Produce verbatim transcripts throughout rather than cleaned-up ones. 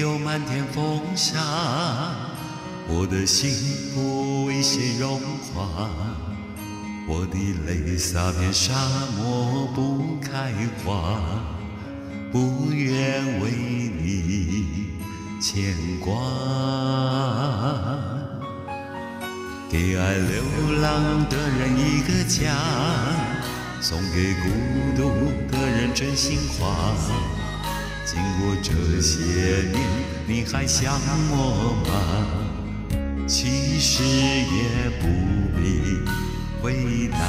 有漫天风沙，我的心不为谁融化，我的泪洒遍沙漠不开花，不愿为你牵挂。给爱流浪的人一个家，送给孤独的人真心话。经过这些年，你还想我吗？其实也不必回答。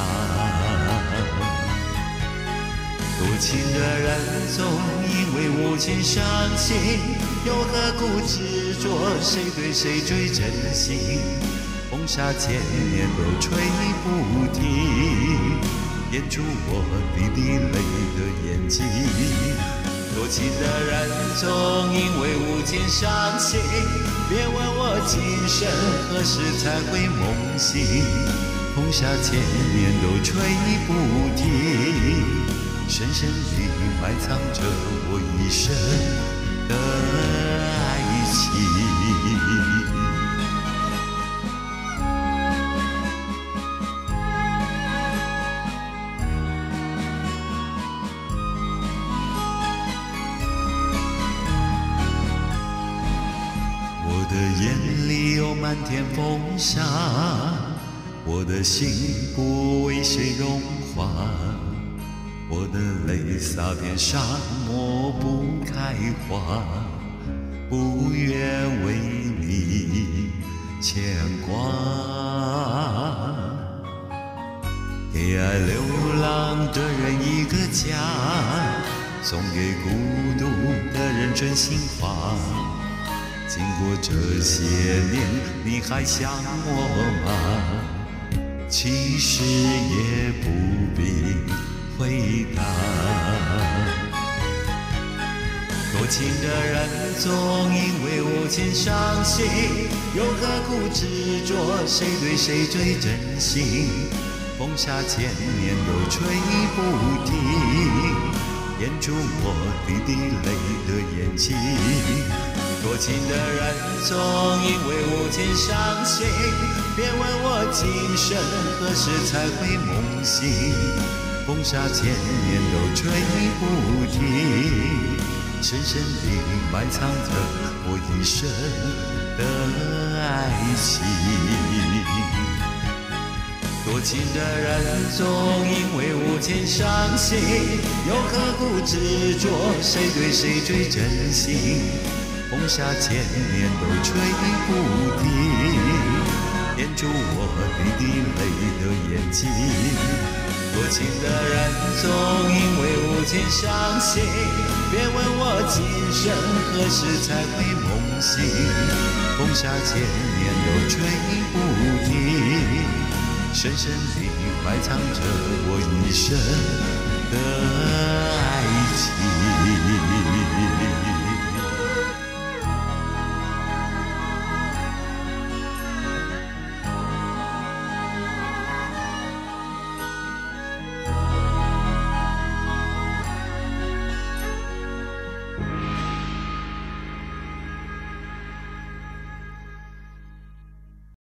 多情的人总因为无情伤心，又何苦执着谁对谁最真心？风沙千年都吹不停，掩住我滴滴泪的眼睛。多情的人总因为无情伤心，别问我今生何时才会梦醒。风沙千年都吹不停，深深地埋藏着我一生的爱情。我的眼里有漫天风沙，我的心不为谁融化，我的泪洒遍沙漠不开花，不愿为你牵挂。给爱流浪的人一个家，送给孤独的人真心话。经过这些年，你还想我吗？其实也不必回答。多情的人总因为无情伤心，又何苦执着谁对谁最真心？风沙千年都吹不停，掩住我滴滴泪的眼睛。多情的人总因为无情伤心，别问我今生何时才会梦醒。风沙千年都吹不停，深深地埋藏着我一生的爱情。多情的人总因为无情伤心，又何苦执着谁对谁最真心？风沙千年都吹不停，掩住我滴滴泪的眼睛。多情的人总因为无情伤心，别问我今生何时才会梦醒。风沙千年都吹不停，深深地埋藏着我一生的爱情。